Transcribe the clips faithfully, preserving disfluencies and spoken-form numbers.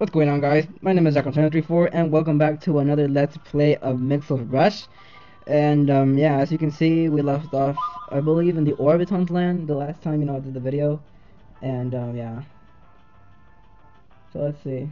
What's going on, guys? My name is Zach twenty thirty-four, and welcome back to another Let's Play of Mixels Rush. And um, yeah, as you can see, we left off, I believe, in the Orbiton Land the last time, you know, I did the video. And um, yeah. So let's see.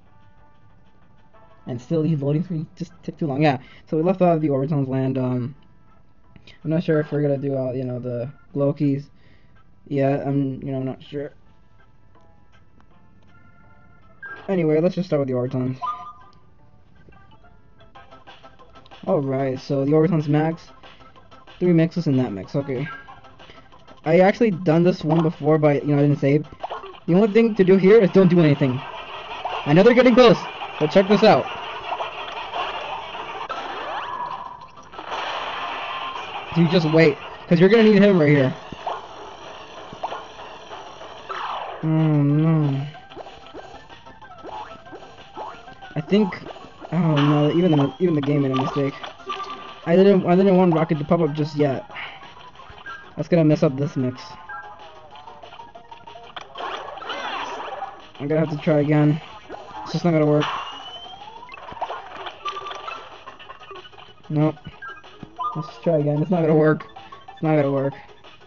And still, these loading screens just take too long. Yeah. So we left off at the Orbiton Land. Um, I'm not sure if we're gonna do all, you know, the glow keys. Yeah, I'm, you know, I'm not sure. Anyway, let's just start with the Orbitons. Alright, so the Orbitons max, three mixes in that mix, okay. I actually done this one before, but, you know, I didn't save. The only thing to do here is don't do anything. I know they're getting close, but check this out. So you just wait, because you're gonna need him right here. Oh no. I think, oh no, even the even the game made a mistake. I didn't I didn't want Rocket to pop up just yet. That's gonna mess up this mix. I'm gonna have to try again. It's just not gonna work. Nope. Let's try again. It's not gonna work. It's not gonna work.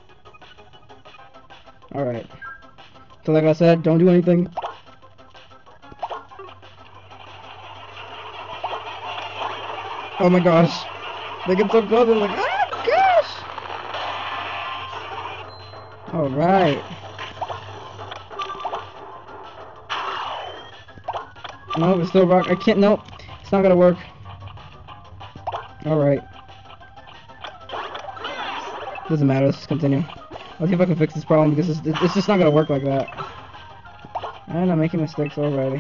Alright. So like I said, don't do anything. Oh my gosh. They get so close, I'm like, oh gosh! Alright. No, it's still rock. I can't, nope. It's not gonna work. Alright. Doesn't matter, let's just continue. I'll see if I can fix this problem because it's, it's just not gonna work like that. And I'm making mistakes already.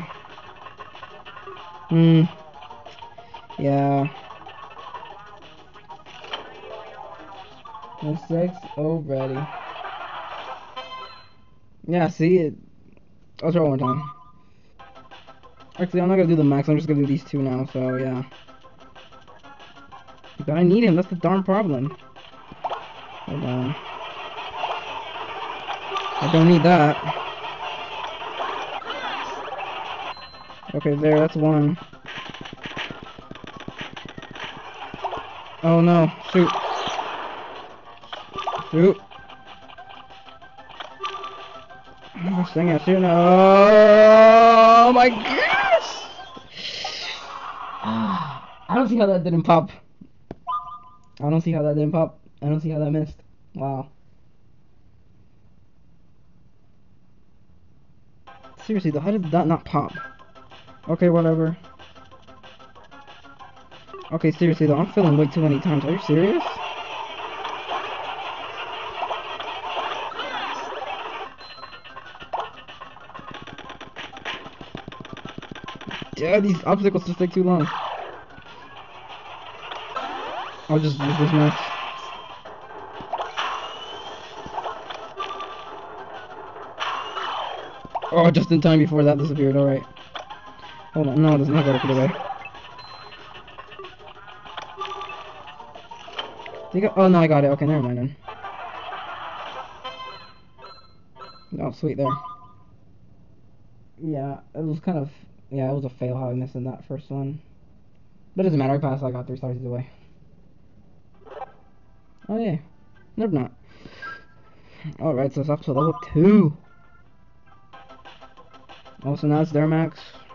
Hmm. Yeah. Mistakes already. Yeah, see it. I'll try one more time. Actually, I'm not gonna do the max. I'm just gonna do these two now. So yeah. But I need him. That's the darn problem. Hold on. I don't need that. Okay, there. That's one. Oh no! Shoot! Shoot! Oh, dang it! Shoot! Oh my gosh! I don't see how that didn't pop. I don't see how that didn't pop. I don't see how that missed. Wow. Seriously though, how did that not pop? Okay, whatever. Okay, seriously though, I'm failing way too many times. Are you serious? Yeah, these obstacles just take too long. I'll just use this match. Oh, just in time before that disappeared, alright. Hold on, no, it doesn't have to go away. You got, oh no, I got it. Okay, never mind then. Oh, sweet, there. Yeah, it was kind of, yeah, it was a fail how I missed in that first one. But it doesn't matter, I passed, I got three stars either way. Oh yeah, never not. Alright, so it's up to level two. Oh, so now it's their max.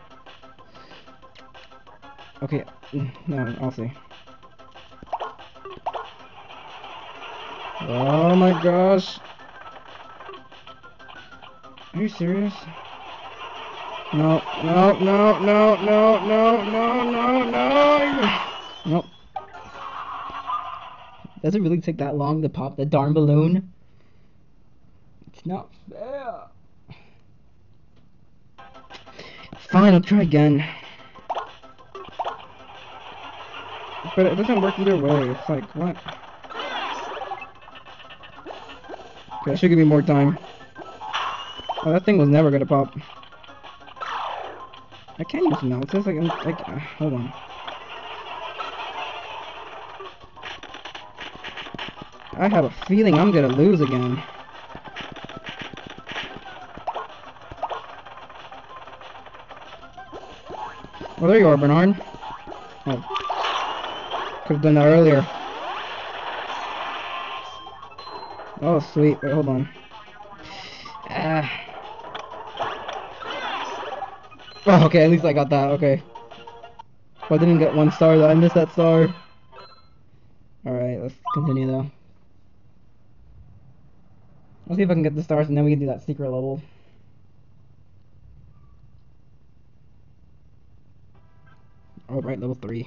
Okay, no, I'll see. Oh my gosh. Are you serious? No, no, no, no, no, no, no, no, no. Nope. Does it really take that long to pop the darn balloon? It's not fair. Fine, I'll try again. But it doesn't work either way. It's like, what? Okay, that should give me more time. Oh, that thing was never gonna pop. I can't use it now. It says like, I'm, like, uh, hold on. I have a feeling I'm gonna lose again. Oh, there you are, Bernard. Oh. Could have done that earlier. Oh, sweet. Wait, hold on. Ah. Oh, okay, at least I got that. Okay. Oh, I didn't get one star, though. I missed that star. Alright, let's continue, though. Let's see if I can get the stars, and then we can do that secret level. Alright, level three.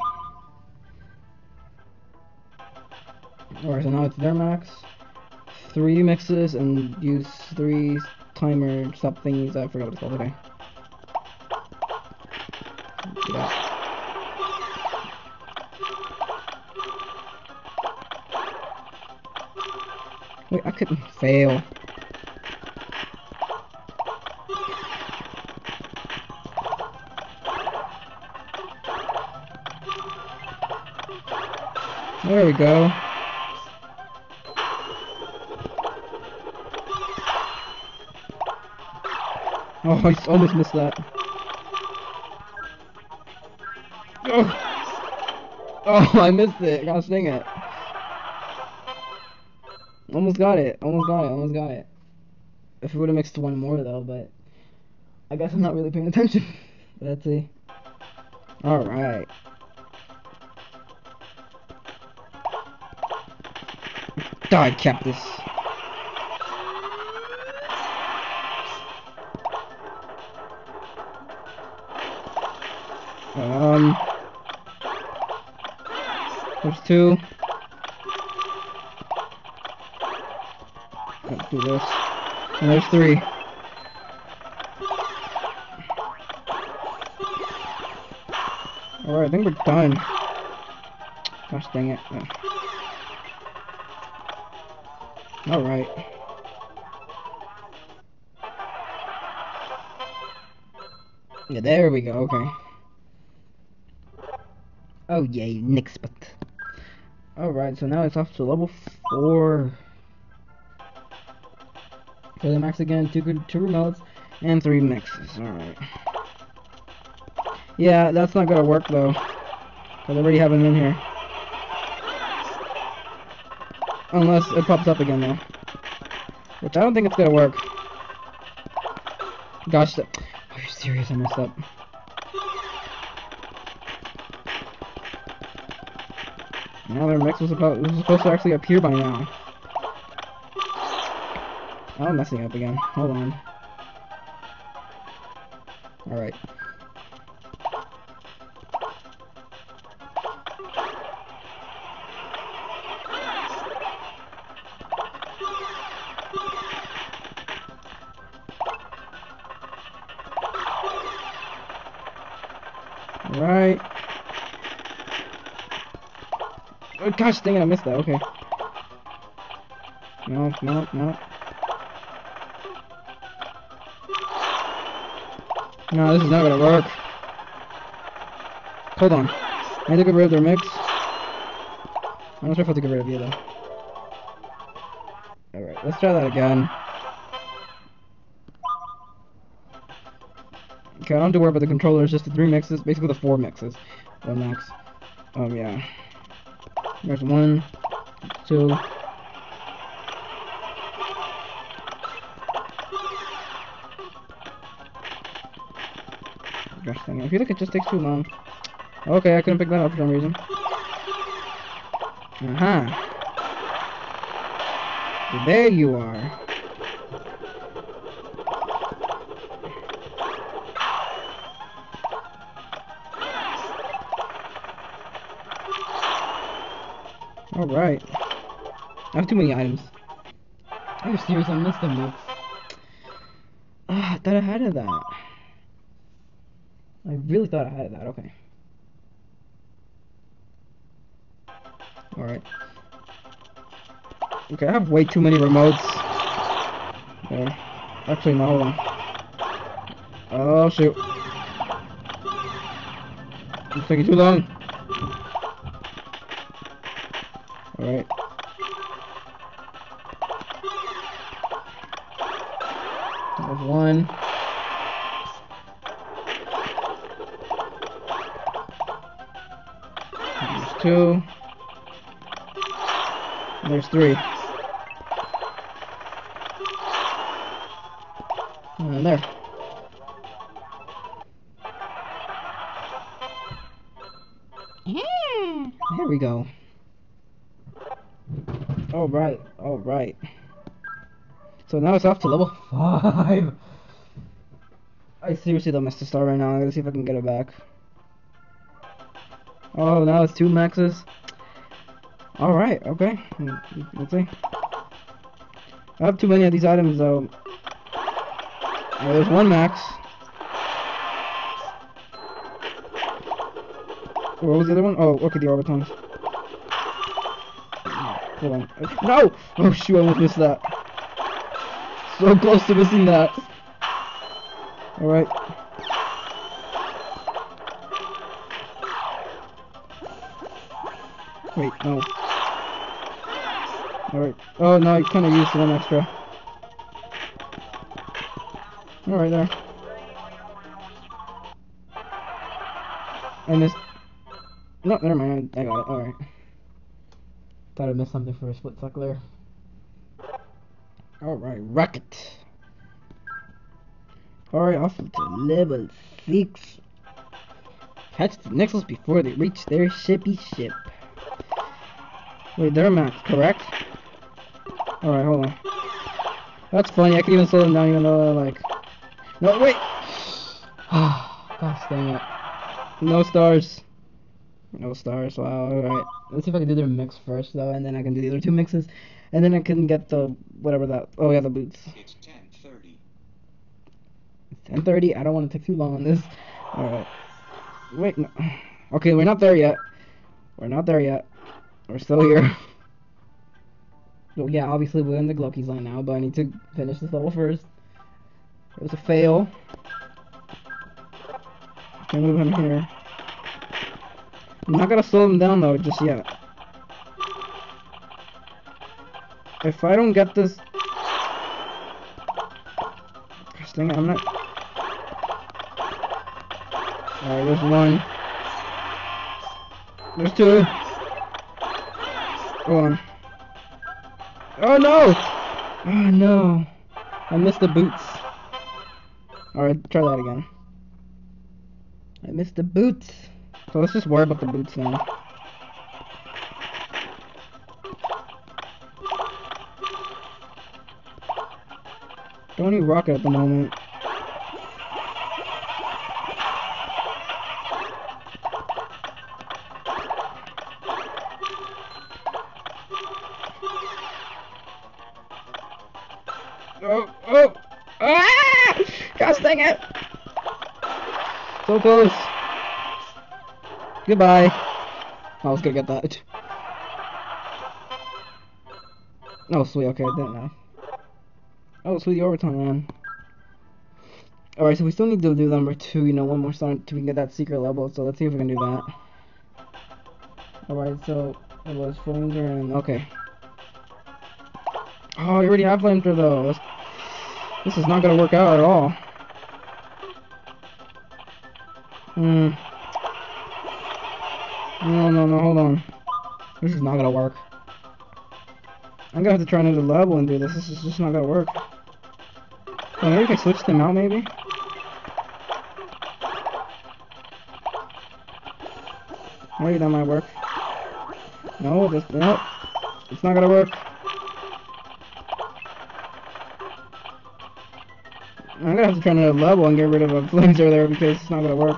Alright, so now it's their max. Three mixes and use three timer stop thingies. I forgot what it's called. Okay. Yeah. Wait, I couldn't fail. There we go. Oh, I almost missed that. Oh, oh I missed it. Gosh dang it. Almost got it. Almost got it. Almost got it. If we would have mixed one more, though, but I guess I'm not really paying attention. Let's see. Alright. Die, Cactus. Um, there's two. Let's do this. And there's three. Alright, I think we're done. Gosh dang it. Alright. Yeah, there we go, okay. Oh yay, Nick spot. Alright, so now it's off to level four. For the max again, two good two remotes and three mixes. Alright. Yeah, that's not gonna work though. Cause I already have them in here. Unless it pops up again though. Which I don't think it's gonna work. Gosh, that, are you serious? I messed up. Now their mix was about was supposed to actually appear by now. Oh, I'm messing up again. Hold on. Alright. Alright. Oh, gosh dang it, I missed that. Okay. No, no, no. No, this is not gonna work. Hold on. I need to get rid of their mix. I'm not sure if I have to get rid of you though. Alright, let's try that again. Okay, I don't have to worry about the controller, it's just the three mixes, basically the four mixes. One max. Um, yeah. There's one, two. Gosh dang it. I feel like it just takes too long. Okay, I couldn't pick that up for some reason. Uh-huh. So there you are. Alright. I have too many items. Are you serious? I missed the mix. Ah, I thought I had that. I really thought I had that. Okay. Alright. Okay, I have way too many remotes. There. Actually, no, hold on. Oh, shoot. It's taking too long. Alright. There's one. two. There's three. And there. There we go. Alright, alright. So now it's off to level five. I seriously don't miss the star right now. I'm gonna see if I can get it back. Oh, now it's two maxes. Alright, okay. Let's see. I have too many of these items though. Oh, there's one max. What was the other one? Oh, okay, the Orbitons. Hold on. No! Oh shoot, I almost missed that. So close to missing that. Alright. Wait, no. Alright. Oh no, I kinda used one extra. Alright, there. I missed. No, never mind. I got it. Alright. Thought I missed something for a split second there. Alright, rocket. Alright, off to level six. Catch the Mixels before they reach their shippy ship. Wait, they're max, correct? Alright, hold on. That's funny, I can even slow them down even though they're like... No, wait! Gosh dang it. No stars. No stars, wow, alright. Let's see if I can do their mix first though, and then I can do the other two mixes. And then I can get the, whatever that, oh yeah, the boots. It's ten thirty. It's ten thirty, I don't want to take too long on this. Alright. Wait, no. Okay, we're not there yet. We're not there yet. We're still here. So yeah, obviously we're in the Glokey's line now, but I need to finish this level first. It was a fail. Can't move him here. I'm not gonna slow him down though, just yet. If I don't get this... Gosh dang it, I'm not... Alright, there's one. There's two. Go on. Oh no! Oh no! I missed the boots. Alright, try that again. I missed the boots. So let's just worry about the boots now. Don't need rocket at the moment. Oh, oh! Ah! Gosh dang it! So close. Goodbye. I was gonna get that. Oh, sweet. Okay, I didn't know. Oh, sweet, the Orbiton Land. Alright, so we still need to do number two, you know, one more star to we can get that secret level, so let's see if we can do that. Alright, so it was flamethrower and okay. Oh, you already have flamethrower though. That's, this is not gonna work out at all. Hmm. No, no, no, hold on. This is not gonna work. I'm gonna have to try another level and do this. This is just not gonna work. Oh, maybe we can switch them out, maybe? Maybe that might work. No, just, no. It's not gonna work. I'm gonna have to try another level and get rid of a flamer there because it's not gonna work.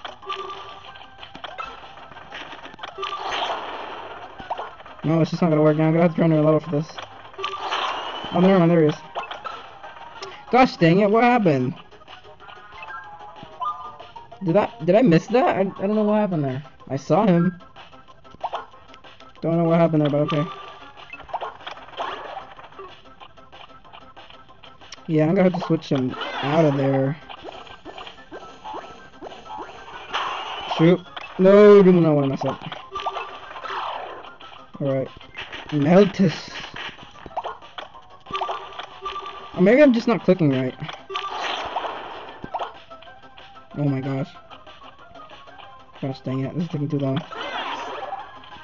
No, it's just not gonna work now. I'm gonna have to try another level for this. Oh, never mind, there he is. Gosh dang it, what happened? Did I did I miss that? I, I don't know what happened there. I saw him. Don't know what happened there, but okay. Yeah, I'm gonna have to switch him out of there. Shoot. No, do not want to mess up. Alright. Meltus. Or maybe I'm just not clicking right. Oh my gosh. Gosh dang it, this is taking too long.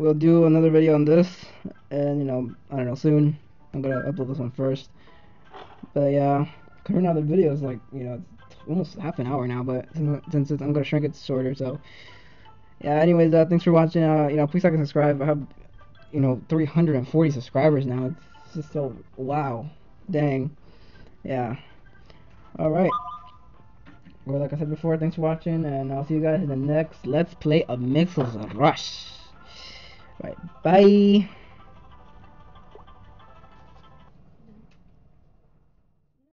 we'll do another video on this, and you know, I don't know, soon. I'm gonna upload this one first. But yeah, covering out the video is like, you know, it's almost half an hour now, but since, since it's, I'm gonna shrink it shorter, so yeah. Anyways, uh, thanks for watching. Uh, you know, please like and subscribe. I have, you know, three hundred forty subscribers now. It's just so wow, dang, yeah. All right. Well, like I said before, thanks for watching, and I'll see you guys in the next Let's Play of Mixels Rush. Right, bye.